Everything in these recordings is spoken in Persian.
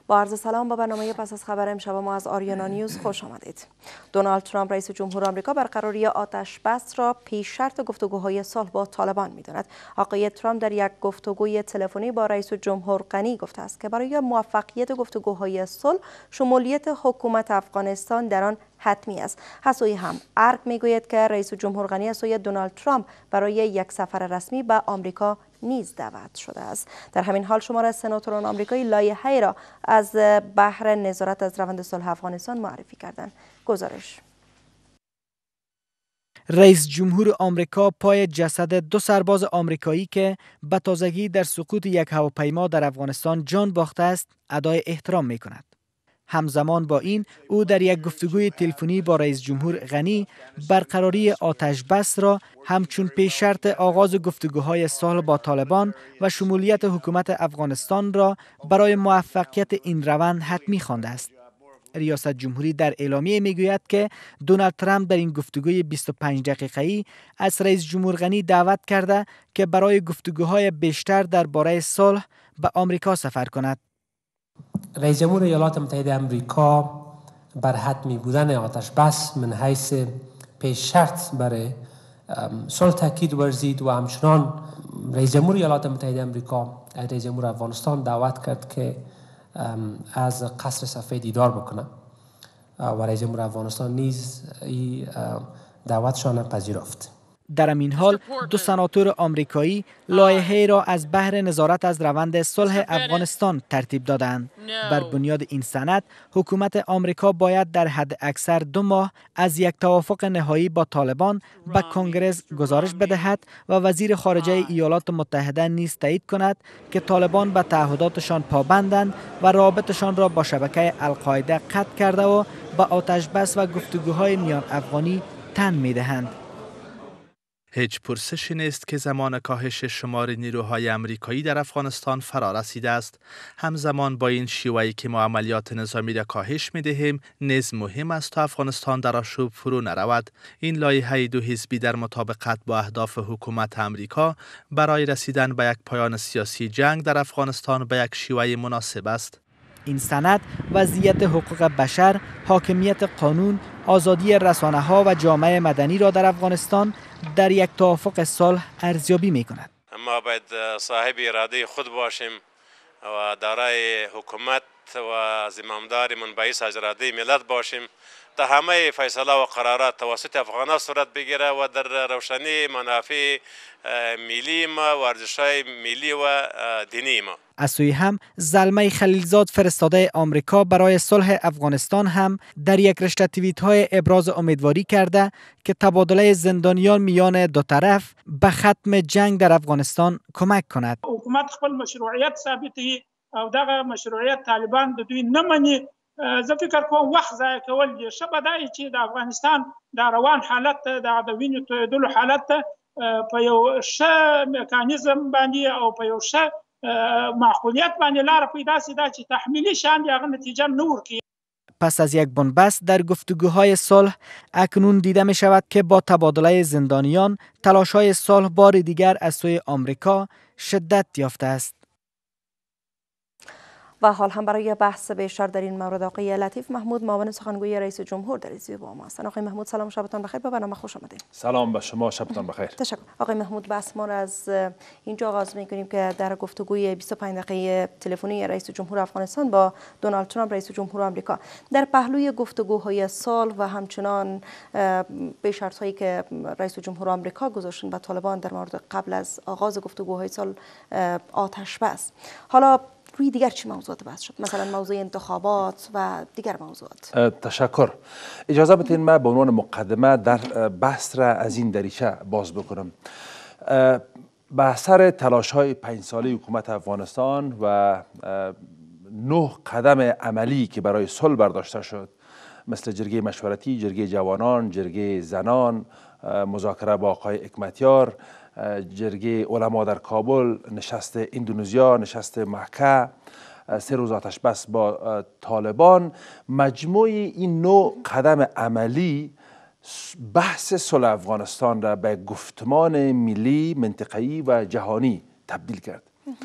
با عرض سلام به برنامه پس از خبر امشب ما از آریانا نیوز خوش آمدید. دونالد ترامپ رئیس جمهور آمریکا برقراری آتش بس را پیش شرط گفتگوهای صلح با طالبان می‌داند. آقای ترامپ در یک گفتگوی تلفنی با رئیس جمهور غنی گفته است که برای موفقیت گفتگوهای صلح شمولیت حکومت افغانستان در آن حتمی است. از سوی هم ارگ میگوید که رئیس جمهور غنی از سوی دونالد ترامپ برای یک سفر رسمی به آمریکا نیز دعوت شده است. در همین حال شمار از سناتوران آمریکایی لایحه‌ای را از بهر نظارت از روند صلح افغانستان معرفی کردند. گزارش: رئیس جمهور آمریکا پای جسد 2 سرباز آمریکایی که به تازگی در سقوط یک هواپیما در افغانستان جان باخته است ادای احترام می کند. همزمان با این او در یک گفتگوی تلفنی با رئیس جمهور غنی برقراری آتش بس را همچون پیش شرط آغاز گفتگوهای صلح با طالبان و شمولیت حکومت افغانستان را برای موفقیت این روند حتمی خوانده است. ریاست جمهوری در اعلامیه میگوید که دونالد ترامپ در این گفتگوی 25 دقیقه‌ای از رئیس جمهور غنی دعوت کرده که برای گفتگوهای بیشتر درباره صلح به آمریکا سفر کند. رئیس جمهور ایالات متحده آمریکا بر حتمی بودن آتش بس من حیث پیش شرط برای صلح تاکید ورزید و همچنان رئیس جمهور ایالات متحده آمریکا رئیس جمهور افغانستان دعوت کرد که از قصر سفید دیدار بکنه و رئیس جمهور افغانستان نیز این دعوتشان پذیرفت. در همین حال 2 سناتور آمریکایی لایحه‌ای را از بهر نظارت از روند صلح افغانستان ترتیب دادند. بر بنیاد این سند حکومت آمریکا باید در حد اکثر 2 ماه از یک توافق نهایی با طالبان به کنگره گزارش بدهد و وزیر خارجه ایالات متحده نیز تایید کند که طالبان به تعهداتشان پابندند و رابطشان را با شبکه القاعده قطع کرده و به آتش بس و گفتگوهای میان افغانی تن می‌دهند. هیچ پرسشی نیست که زمان کاهش شمار نیروهای امریکایی در افغانستان فرا رسیده است. همزمان با این شیوهی که ما عملیات نظامی را کاهش می‌دهیم، نیز مهم است تا افغانستان در آشوب فرو نرود. این لایحه 2 حزبی در مطابقت با اهداف حکومت امریکا برای رسیدن به یک پایان سیاسی جنگ در افغانستان به یک شیوه مناسب است. این سند وضعیت حقوق بشر، حاکمیت قانون، آزادی رسانه‌ها و جامعه مدنی را در افغانستان در یک توافق صلح ارزیابی می‌کند. ما باید صاحب اراده خود باشیم و دارای حکومت و زمامدار منبعث از اراده ملت باشیم تا همه فیصله و قرارات توسط افغانان صورت بگیره و در روشنی منافع ملی ما و ارزش‌های ملی و دینی ما. از سوی هم زلمه خلیلزاد فرستاده آمریکا برای صلح افغانستان هم در یک رشته توییت‌های ابراز امیدواری کرده که تبادله زندانیان میان 2 طرف به ختم جنگ در افغانستان کمک کند. حکومت خپل مشروعیت ثابتوي او دغه مشروعیت طالبان د دوی نه مني. زه فکر کوم وخت ضایع کول دي. ښه به دا وي چې د افغانستان د روان حالت د وینې تویېدلو حالت په یو ښه میکانیزم باندې او په یو ښه معقولیت باندې لار پیدا شي دا چې تحمیلی شان هغه نتیجه نه ورکوي. پس از یک بنبست در گفتگوهای صلح اکنون دیده می شود که با تبادله زندانیان تلاش‌های صلح بار دیگر از سوی آمریکا شدت یافته است. و حال هم برای بحث بیشتر در این مورد آقای لطیف محمود معاون سخنگوی رئیس جمهور در استودیو با ما هستند. آقای محمود سلام، شبتان بخیر، به برنامه خوش آمدید. سلام به شما، شبتان بخیر. تشکر. آقای محمود، بحث ما را از اینجا آغاز می‌کنیم که در گفتگوی 25 دقیقه تلفنی رئیس جمهور افغانستان با دونالد ترامپ رئیس جمهور آمریکا در پهلوی گفتگوهای صلح و همچنان به شرط‌هایی که رئیس جمهور آمریکا گذاشتن با طالبان در مورد قبل از آغاز گفتگوهای صلح آتش بس، حالا روی دیگر چی موضوعات بحث شد؟ مثلا موضوع انتخابات و دیگر موضوعات. تشکر. اجازه بدین من به عنوان مقدمه در بحث را از این دریچه باز بکنم. به اثر تلاش‌های 5 ساله حکومت افغانستان و 9 قدم عملی که برای صلح برداشته شد، مثل جرگه مشورتی، جرگه جوانان، جرگه زنان، مذاکره با آقای حکمتیار، جرگه علما در کابل، نشست اندونزیا، نشست مکه، 3 روز آتش بس با طالبان، مجموع این 9 قدم عملی بحث صلح افغانستان را به گفتمان ملی، منطقه‌ای و جهانی تبدیل کرد.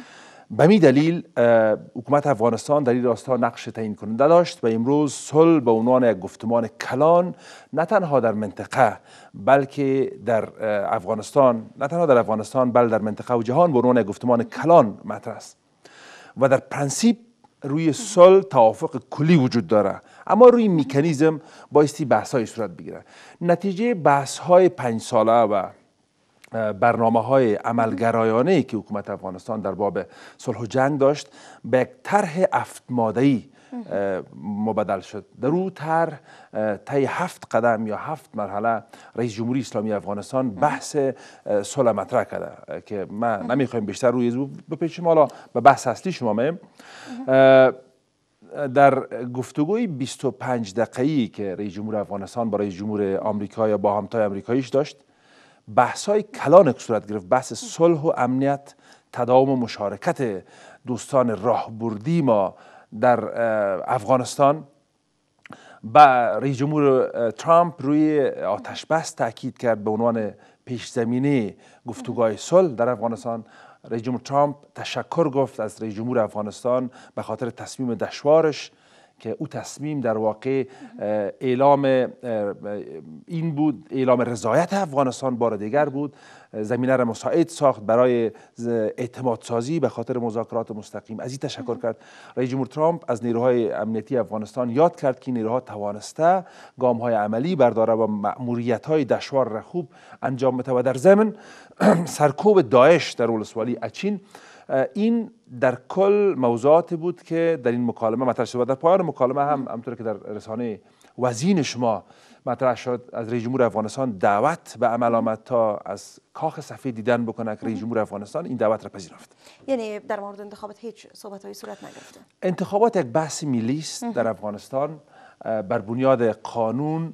به می دلیل حکومت افغانستان در این راستا نقش تعیین کننده داشت و امروز صلح به عنوان یک گفتمان کلان نه تنها در منطقه بلکه در افغانستان، نه تنها در افغانستان بلکه در منطقه و جهان به عنوان یک گفتمان کلان مطرح است و در پرنسیپ روی صلح توافق کلی وجود داره، اما روی مکانیزم بایستی بحث‌های صورت بگیره. نتیجه بحث‌های 5 ساله و برنامه‌های عملگرایانه‌ای که حکومت افغانستان در باب صلح و جنگ داشت به یک طرح 7 ماده‌ای مبدل شد. در او طرح طی 7 قدم یا 7 مرحله رئیس جمهوری اسلامی افغانستان بحث صلح مطرح کرده که ما نمیخوایم بیشتر روی این بپیچیم. حالا به بحث اصلی شما میم. در گفتگوی 25 دقیقه‌ای که رئیس جمهور افغانستان با رئیس جمهور آمریکا یا با همتای آمریکاییش داشت، بحث‌های کلان صورت گرفت. بحث صلح و امنیت، تداوم و مشارکت دوستان راهبردی ما در افغانستان. با رئیس جمهور ترامپ روی آتش بس تاکید کرد به عنوان پیش زمینه گفتگوهای صلح در افغانستان. رئیس جمهور ترامپ تشکر گفت از رئیس جمهور افغانستان به خاطر تصمیم دشوارش که او تصمیم در واقع اعلام این بود، اعلام رضایت افغانستان بار دیگر بود، زمینه را مساعد ساخت برای اعتماد سازی به خاطر مذاکرات مستقیم. از این تشکر کرد. رئیس جمهور ترامپ از نیروهای امنیتی افغانستان یاد کرد که نیروها توانسته گام‌های عملی برداره و مأموریت‌های دشوار را خوب انجام بده و در ضمن سرکوب داعش در ولسوالی اچین. این در کل موضوعاتی بود که در این مکالمه مطرح شد و در پایان مکالمه هم همونطور که در رسانه وزین شما مطرح شد، از رئیس جمهور افغانستان دعوت به عمل آمد تا از کاخ سفید دیدن بکنه که رئیس جمهور افغانستان این دعوت را پذیرفت. یعنی در مورد انتخابات هیچ صحبت‌هایی صورت نگرفته؟ انتخابات یک بحث ملی است در افغانستان، بر بنیاد قانون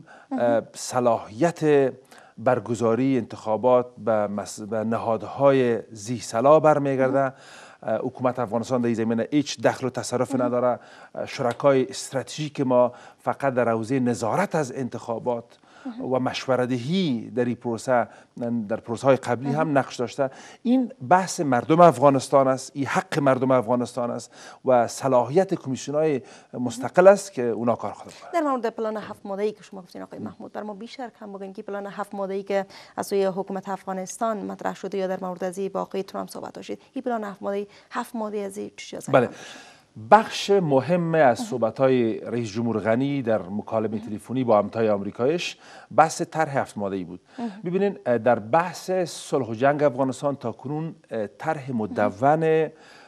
صلاحیت برگزاری انتخابات به نهادهای ذی صلاح برمیگرده. حکومت افغانستان در این زمینه هیچ دخل و تصرف نداره. شرکای استراتژیک ما فقط در حوزه نظارت از انتخابات و مشوره‌دهی در این پروسه، در پروسه های قبلی هم نقش داشته. این بحث مردم افغانستان است، این حق مردم افغانستان است و صلاحیت کمیسیون های مستقل است که اونا کار خود کنند. در مورد پلان 7 ماده‌ای که شما گفتین آقای محمود، بر ما بیشتر کم بگین که پلان 7 ماده‌ای که از سوی حکومت افغانستان مطرح شده یا در مورد از با آقای ترامپ صحبت شد، این پلان 7 ماده از چی چیزا؟ بله، بخش مهم از صحبت‌های رئیس جمهور غنی در مکالمه تلفنی با همتای آمریکایش بحث طرح 7 ماده‌ای بود. ببینین در بحث صلح و جنگ افغانستان تا کنون طرح مدون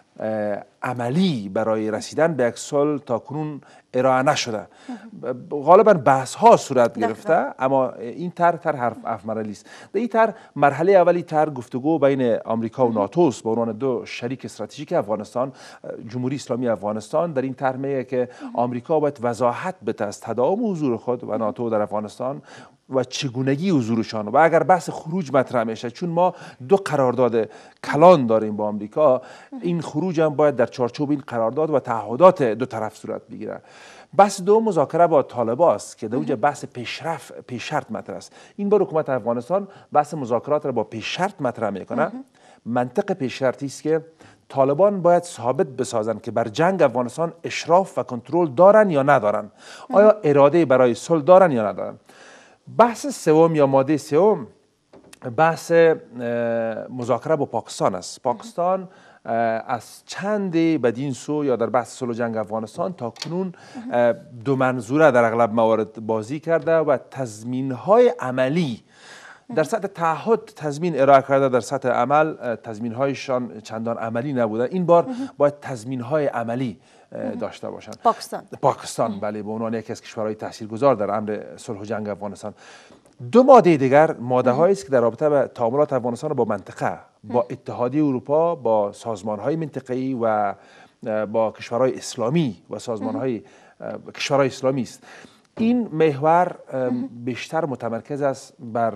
عملی برای رسیدن به یک صلح تا کنون ارائه نشده. غالبا بحث ها صورت گرفته، اما این طرح 7 مرحله است. در این طرح مرحله اولی طرح گفتگو بین آمریکا و ناتو است به عنوان دو شریک استراتژیک افغانستان. جمهوری اسلامی افغانستان در این طرح میگه که آمریکا باید وضاحت بده از تداوم حضور خود و ناتو در افغانستان و چگونگی حضورشان و اگر بحث خروج مطرح میشه، چون ما 2 قرارداد کلان داریم با آمریکا، این خروج هم باید در چارچوب این قرارداد و تعهدات دو طرف صورت بگیره. بحث دوم مذاکره با طالبان است که در اونجا بحث پیش شرط مطرح است. این بار حکومت افغانستان بحث مذاکرات را با پیش شرط مطرح میکنه. منطق پیش شرطی است که طالبان باید ثابت بسازند که بر جنگ افغانستان اشراف و کنترل دارن یا ندارن، آیا اراده برای صلح دارن یا ندارن. بحث سوم یا ماده سوم بحث مذاکره با پاکستان است. پاکستان از چند بدین سو یا در بحث صلح و جنگ افغانستان تا کنون 2 منظوره در اغلب موارد بازی کرده و تضمین‌های عملی در سطح تعهد تضمین ارائه کرده، در سطح عمل تضمین‌هایشان چندان عملی نبوده. این بار باید تضمین‌های عملی داشته باشند. پاکستان بله، به عنوان یکی از کشورهای تاثیرگذار در امر صلح و جنگ افغانستان. 2 ماده دیگر ماده هایی است که در رابطه با تعاملات افغانستان با منطقه، با اتحادیه اروپا، با سازمان‌های منطقه‌ای و با کشورهای اسلامی و سازمان‌های کشورهای اسلامی است. این محور بیشتر متمرکز است بر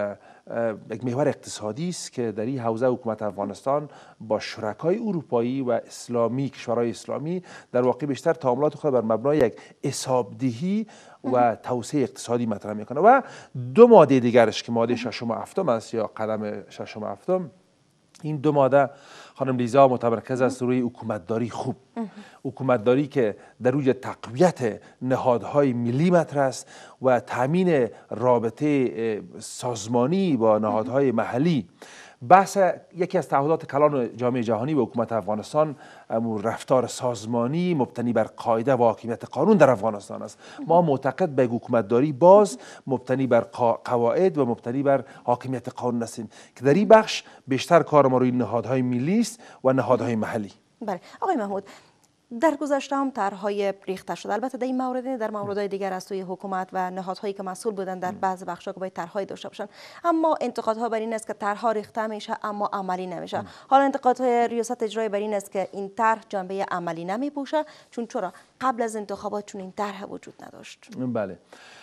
یک محور اقتصادی است که در این حوزه حکومت افغانستان با شرکای اروپایی و اسلامی، کشورهای اسلامی در واقع بیشتر تعاملات خود بر مبنای یک حسابدهی و توسعه اقتصادی مطرح میکنه. و 2 ماده دیگرش که ماده 6 و 7 است یا قدم 6 و 7 این دو ماده خانم لیزا متمرکز است روی حکومتداری خوب، حکومتداری که در روی تقویت نهادهای ملی مطرح است و تامین رابطه سازمانی با نهادهای محلی. بحث یکی از تعهدات کلان جامعه جهانی به حکومت افغانستان رفتار سازمانی مبتنی بر قاعده و حاکمیت قانون در افغانستان است. ما معتقد به حکومتداری باز مبتنی بر قواعد و مبتنی بر حاکمیت قانون هستیم که در این بخش بیشتر کار ما روی نهادهای ملی است و نهادهای محلی. بله آقای محمود، در گذشته هم طرحهای ریخته شده، البته در این مورد در موردهای دیگر از سوی حکومت و نهادهایی که مسئول بودن در بعض بخش‌ها که باید طرحهای داشته باشن، اما انتقادها بر این است که طرحها ریخته میشه اما عملی نمیشه. حالا انتقادهای ریاست اجرایی بر این است که این طرح جنبه عملی نمیپوشه، چرا قبل از انتخابات چون این طرح وجود نداشت. بله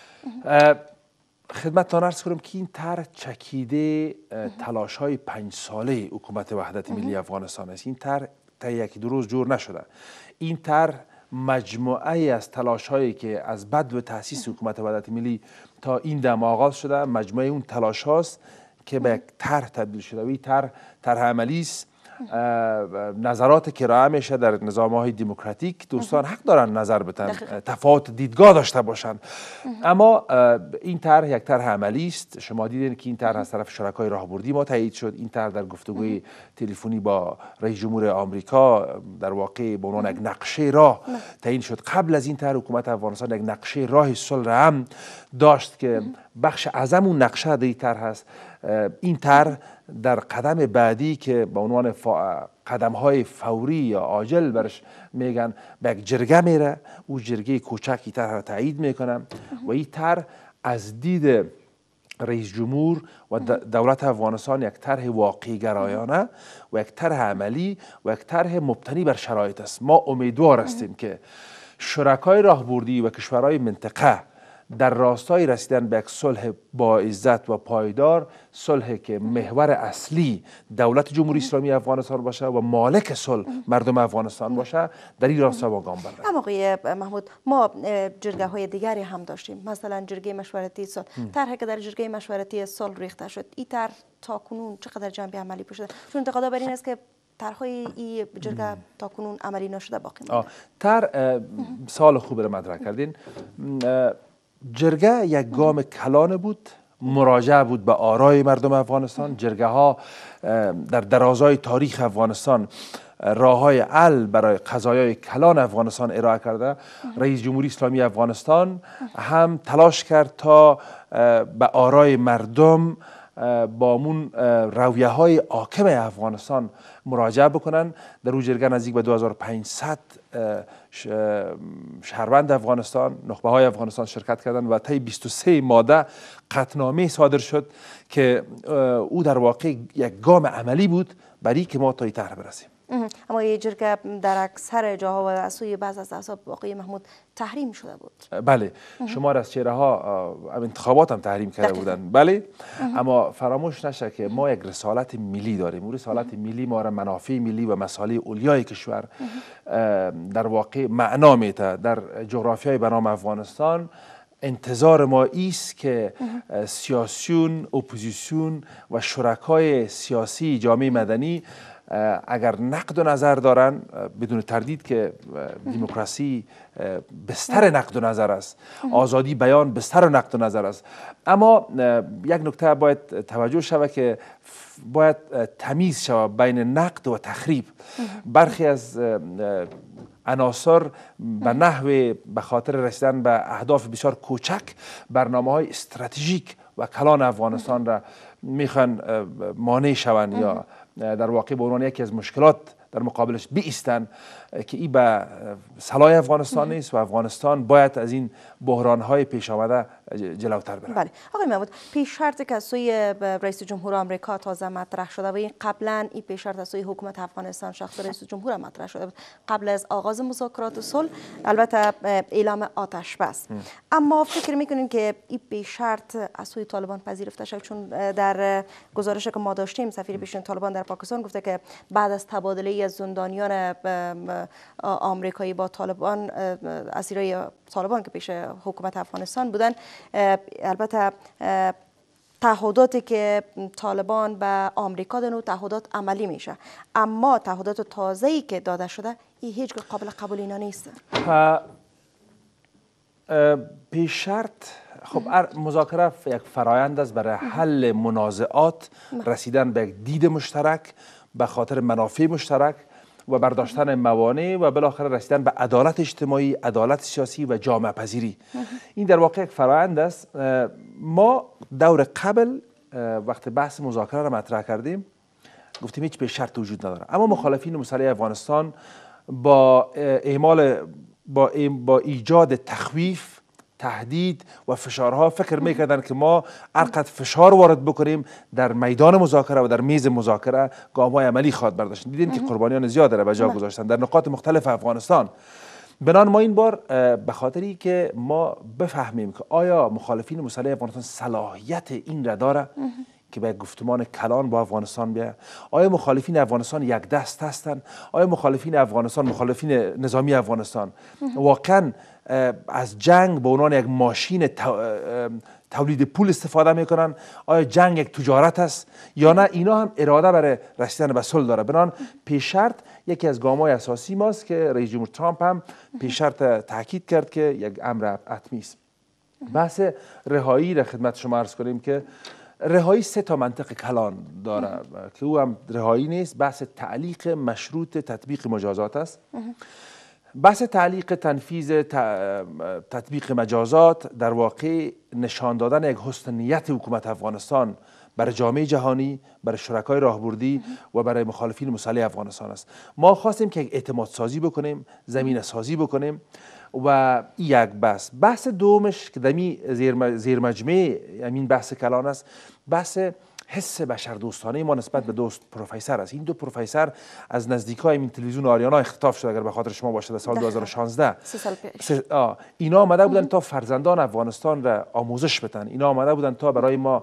خدمتتان عرض کنم که این طرح چکیده تلاش‌های 5 ساله حکومت وحدت ملی افغانستان است. این طرح تا یکی دو روز جور نشده. این طرح مجموعه از تلاش‌هایی که از بدو تأسیس حکومت وحدت ملی تا این دم آغاز شده، مجموعه اون تلاش هاست که به یک طرح تبدیل شده و این طرح عملی است. نظرات که ارائه میشه در نظام‌های دموکراتیک، دوستان حق دارن نظر بدن، تفاوت دیدگاه داشته باشند، اما این طرح یک طرح عملی است. شما دیدین که این طرح از طرف شرکای راهبردی ما تایید شد. این طرح در گفتگوی تلفنی با رئیس جمهور امریکا در واقع به عنوان یک نقشه راه تعیین شد. قبل از این طرح حکومت افغانستان یک نقشه راه صلح هم داشت که بخش اعظم اون نقشه در این طرح است. این طرح در قدم بعدی که به عنوان قدم‌های فوری یا عاجل برش میگن به یک جرگه میره، او جرگه کوچکی طرح را تایید میکنه و این طرح از دید رئیس جمهور و دولت افغانستان یک طرح واقعی گرایانه و یک طرح عملی و یک طرح مبتنی بر شرایط است. ما امیدوار هستیم که شرکای راهبردی و کشورهای منطقه در راستای رسیدن به یک صلح با عزت و پایدار، صلح که محور اصلی دولت جمهوری اسلامی افغانستان باشه و مالک صلح مردم افغانستان باشه، در این راستا با گام برداریم. اما آقای محمود، ما جرگه های دیگری هم داشتیم، مثلا جرگه مشورتی صلح. طرحی که در جرگه مشورتی صلح ریخته شد، این طرح تاکنون چقدر جنبه عملی پوشیده؟ چون انتقاد بر این است که طرحهای این جرگه تاکنون عملی نشده باقی مونده. طرح سال خوب را مطرح کردین. جرگه یک گام کلانه بود، مراجعه بود به آرای مردم افغانستان. جرگه ها در درازای تاریخ افغانستان راههای حل برای قضایای کلان افغانستان ارائه کرده. رئیس جمهوری اسلامی افغانستان هم تلاش کرد تا به آرای مردم با همون رویه های حاکم افغانستان مراجعه بکنن. در اون جرگه نزدیک به 2500 شهروند افغانستان، نخبه های افغانستان شرکت کردند و طی 23 ماده قطعنامه صادر شد که او در واقع یک گام عملی بود برای که ما تا این طرح برسیم. اما این جرگه در اکثر جاها و از سوی بعض از احزاب آقای محمود تحریم شده بود. بله، شمار از چهره ها انتخابات هم تحریم کرده بودند. بله، اما فراموش نشه که ما یک رسالت ملی داریم. اون رسالت ملی ما را منافع ملی و مصالح اولیای کشور در واقع معنا میده. در جغرافیای بنام افغانستان انتظار ما ایست که سیاسیون، اپوزیسیون و شرکای سیاسی جامعه مدنی اگر نقد و نظر دارن، بدون تردید که دموکراسی بستر نقد و نظر است، آزادی بیان بستر و نقد و نظر است، اما یک نکته باید توجه شود که باید تمیز شود بین نقد و تخریب. برخی از عناصر به نحو به خاطر رسیدن به اهداف بسیار کوچک برنامه‌های استراتژیک و کلان افغانستان را میخوان مانع شوند یا در واقع به عنوان یکی از مشکلات در مقابلش بیستن که این به صلاح افغانستان نیست و افغانستان باید از این بحران‌های پیش آمده جلوتر بره. بله آقای محمود، پیش شرطی که از سوی رئیس جمهور آمریکا تازه مطرح شده و این قبلا این پیش شرط از سوی حکومت افغانستان شخص رئیس جمهور مطرح شده بود قبل از آغاز مذاکرات صلح، البته اعلام آتش بس. اما فکر میکنین که این پیش شرط از سوی طالبان پذیرفته شد؟ چون در گزارشی که ما داشتیم سفیر پیشین طالبان در پاکستان گفته که بعد از تبادله از زندانیان آمریکایی با طالبان، اسیرای طالبان که پیش حکومت افغانستان بودن، البته تعهداتی که طالبان به آمریکا دادن و تعهدات عملی میشه، اما تعهدات تازه‌ای که داده شده این هیچ قابل قبول اینا نیست. پیش شرط خب مذاکره یک فرایند است برای حل منازعات، رسیدن به یک دید مشترک به خاطر منافع مشترک و برداشتن موانع و بالاخره رسیدن به عدالت اجتماعی، عدالت سیاسی و جامعه پذیری. این در واقع یک فرایند است. ما دور قبل وقت بحث مذاکره را مطرح کردیم گفتیم هیچ پیش شرط وجود نداره، اما مخالفین مسلح افغانستان با ایجاد تخویف، تهدید و فشارها فکر میکردن که ما هرقدر فشار وارد بکنیم در میدان مذاکره و در میز مذاکره گام‌های عملی خواهد برداشت. دیدیم که قربانیان زیاد را به جا گذاشتن در نقاط مختلف افغانستان. بنان ما این بار به خاطری که ما بفهمیم که آیا مخالفین مسلح افغانستان صلاحیت این را داره که به گفتمان کلان با افغانستان بیاید، آیا مخالفین افغانستان یک دست هستند، آیا مخالفین افغانستان، مخالفین نظامی افغانستان واقعا از جنگ به عنوان یک ماشین تولید پول استفاده میکنن، آیا جنگ یک تجارت است یا نه اینا هم اراده برای رسیدن به صلح داره. بنان پیش شرط یکی از گام‌های اساسی ماست که رئیس جمهور ترامپ هم پیش شرط تاکید کرد که یک امر حتمی است. بحث رهایی را خدمت شما عرض کنیم که رهایی 3 تا منطق کلان داره که او هم رهایی نیست، بحث تعلیق مشروط تطبیق مجازات است. بحث تعلیق تنفیذ تطبیق مجازات در واقع نشان دادن یک حسن نیت حکومت افغانستان برای جامعه جهانی، برای شرکای راهبردی و برای مخالفین مسلح افغانستان است. ما خواستیم که اعتماد سازی بکنیم، زمینه سازی بکنیم و یک بحث دومش که دمی زیر مجموعه همین بحث کلان است، بحث حس بشردوستانه ما نسبت به دوست پروفسور است. این دو پروفسور از نزدیکای این تلویزیون آریانا اختطاف شد اگر به خاطر شما باشه در سال 2016. 3 سال پیش. اینا آمده بودن تا فرزندان افغانستان را آموزش بدن، اینا آمده بودن تا برای ما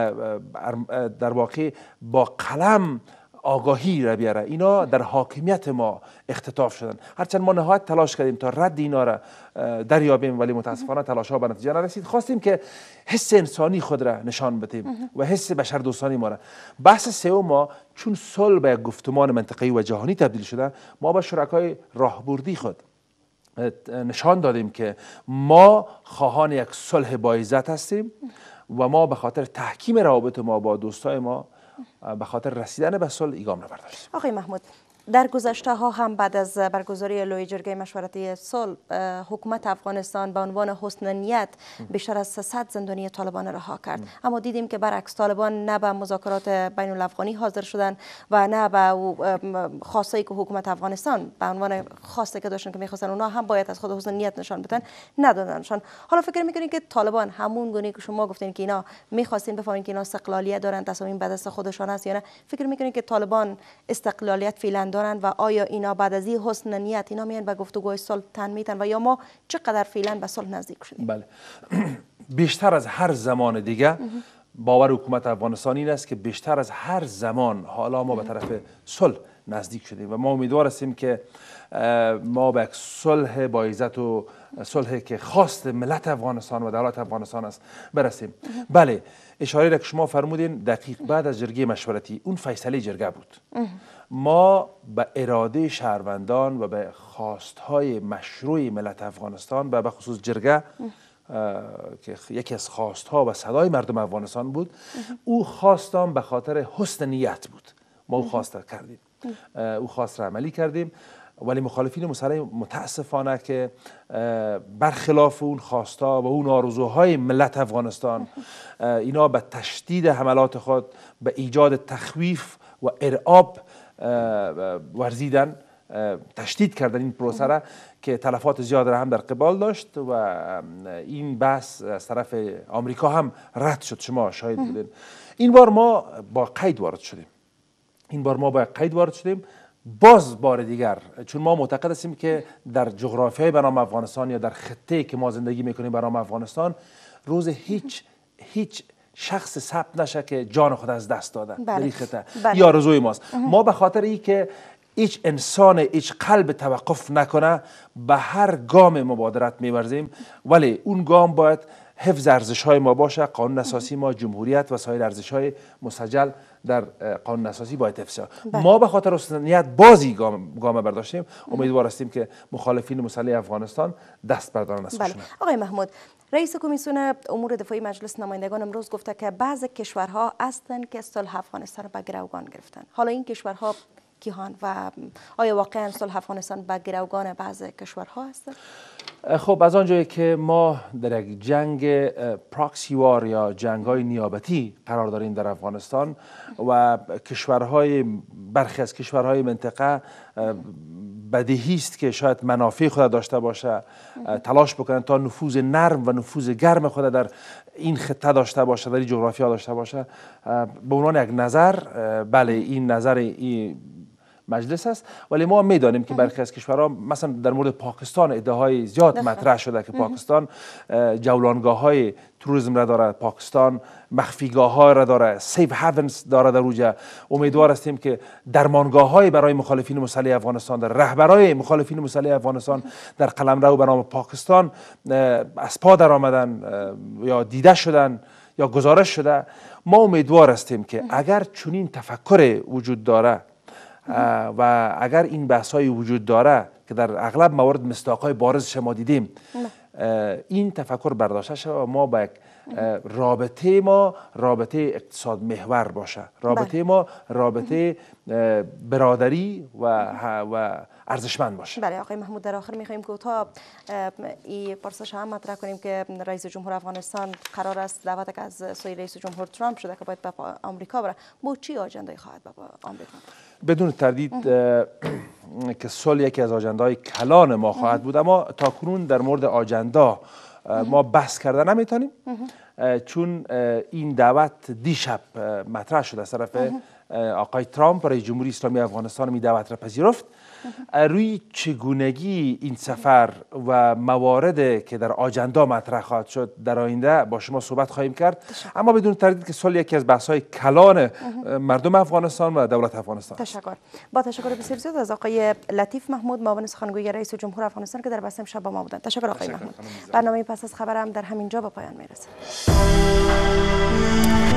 در واقع با قلم آگاهی را بیاره. اینا در حاکمیت ما اختطاف شدن. هرچند ما نهایت تلاش کردیم تا رد اینا را دریابیم ولی متاسفانه تلاش ها به نتیجه نرسید. خواستیم که حس انسانی خود را نشان بدیم و حس بشردوستانی ما را. بحث سوم ما چون صلح به گفتمان منطقه‌ای و جهانی تبدیل شده، ما با شرکای راهبردی خود نشان دادیم که ما خواهان یک صلح باعزت هستیم و ما به خاطر تحکیم روابط ما با دوستای ما به خاطر رسیدن به صلح ایگام را برداشتیم. آقای محمود، در گذشته ها هم بعد از برگزاری لوی جرگه مشورتی صلح حکومت افغانستان به عنوان حسن نیت بیشتر از 300 زندانی طالبان رها کرد، اما دیدیم که برعکس طالبان نه به مذاکرات بین الافغانی حاضر شدن و نه به خواستایی که حکومت افغانستان به عنوان خواسته که داشتن که می‌خواستن اونا هم باید از خود حسن نیت نشان بدن ندادنشان. حالا فکر می‌کنید که طالبان همون گونه که شما گفتین که اینا می‌خواستین بفهمین که اینا استقلالیت دارن، تصمیم به دست خودشان است یا نه، فکر می‌کنید که طالبان استقلالیت فعلا و آیا اینا بعد از این حسن نیت اینا میان به گفتگوی صلح تن میتن و یا ما چقدر فعلا به صلح نزدیک شدیم؟ بله بیشتر از هر زمان دیگه باور حکومت افغانستان این است که بیشتر از هر زمان حالا ما به طرف صلح نزدیک شدیم و ما امیدوار هستیم که ما به یک صلح با عزت و صلحی که خواست ملت افغانستان و دولت افغانستان است برسیم. بله اشاره را که شما فرمودین دقیق بعد از جرگه مشورتی اون فیصله جرگه بود. ما به اراده شهروندان و به خواستهای مشروع ملت افغانستان و به خصوص جرگه که یکی از خواستها و صدای مردم افغانستان بود، او خواستان به خاطر حسن نیت بود. ما او خواست کردیم، او خواست را عملی کردیم، ولی مخالفین مسلح متاسفانه که برخلاف اون خواستا و اون آرزوهای ملت افغانستان اینا به تشدید حملات خود به ایجاد تخویف و ارعاب ورزیدن، تشدید کردن این پروسه را که تلفات زیاد را هم در قبال داشت و این بحث از طرف آمریکا هم رد شد. شما شاهد بودین. این بار ما با قید وارد شدیم. باز بار دیگر چون ما معتقد هستیم که در جغرافیای برنامه افغانستان یا در خطه‌ای که ما زندگی میکنیم برنامه افغانستان روز هیچ شخص ثبت نشه که جان خود از دست داده در این خطه یا آرزوی ماست. ما به خاطر این که هیچ انسان هیچ قلب توقف نکنه به هر گام مبادرت می‌ورزیم، ولی اون گام باید حفظ ارزش‌های ما باشه، قانون اساسی ما، جمهوریت و سایر ارزش‌های مسجل در قانون اساسی باید حفظ شود. ما به خاطر حسنیت بازی گام برداشتیم. امیدوار هستیم که مخالفین مسلح افغانستان دست بردارن از خودشون. آقای محمود، رئیس کمیسیون امور دفاعی مجلس نمایندگان امروز گفته که بعضی کشورها هستند که صلح افغانستان را به گروگان گرفتن. حالا این کشورها کیان و آیا واقعا صلح افغانستان به گروگان بعضی کشورها هست؟ خب از آنجایی که ما در یک جنگ پراکسی وار یا جنگ‌های نیابتی قرار داریم در افغانستان و برخی از کشورهای منطقه بدیهی است که شاید منافع خود داشته باشه، تلاش بکنن تا نفوذ نرم و نفوذ گرم خود در این خطه داشته باشه، در این جغرافیا داشته باشه. به عنوان یک نظر، بله این نظر این مجلس است، ولی ما میدانیم که برخی از کشورها مثلا در مورد پاکستان ادعاهای زیاد مطرح شده که پاکستان جولانگاه‌های توریسم را داره، پاکستان مخفیگاه‌ها را داره، سیف هاونز داره در اوجه. امیدوار هستیم که درمانگاه‌های برای مخالفین مسلح افغانستان، در رهبرای مخالفین مسلح افغانستان در قلمرو به نام پاکستان از پا در آمدن یا دیده شدن یا گزارش شده. ما امیدوار هستیم که اگر چنین تفکر وجود داره و اگر این بحث‌های وجود داره که در اغلب موارد مصداق‌های بارز شما دیدیم، این تفکر برداشته شد و ما با یک رابطه اقتصاد محور باشه، رابطه ما رابطه برادری و ارزشمند باشه. بله آقای محمود، در آخر می‌خوایم که تا این پرسش هم مطرح کنیم که رئیس جمهور افغانستان قرار است دعوت که از سوی رئیس جمهور ترامپ شده که باید به آمریکا بره. با چی آجنده‌ای خواهد به آمریکا؟ بدون تردید که صلح یکی از آجنده‌های کلان ما خواهد بود، اما تاکنون در مورد آجنده ما بحث کرده نمیتونیم، چون این دعوت دیشب مطرح شده از طرف آقای ترامپ. رئیس جمهوری اسلامی افغانستان می دعوت را پذیرفت. روی چگونگی این سفر و موارد که در آجنده مطرح خواهد شد در آینده با شما صحبت خواهیم کرد، اما بدون تردید که صلح یکی از بحث‌های کلان مردم افغانستان و دولت افغانستان. تشکر. با تشکر بسیار زیاد از آقای لطیف محمود، معاون سخنگوی رئیس جمهور افغانستان که در بحث امشب با ما بودند. تشکر آقای محمود. برنامه پس از خبر هم در همین جا به پایان میرسه.